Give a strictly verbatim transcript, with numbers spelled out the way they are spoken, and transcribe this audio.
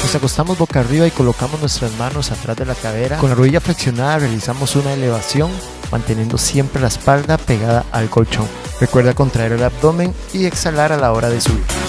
Nos acostamos boca arriba y colocamos nuestras manos atrás de la cadera. Con la rodilla flexionada realizamos una elevación, manteniendo siempre la espalda pegada al colchón. Recuerda contraer el abdomen y exhalar a la hora de subir.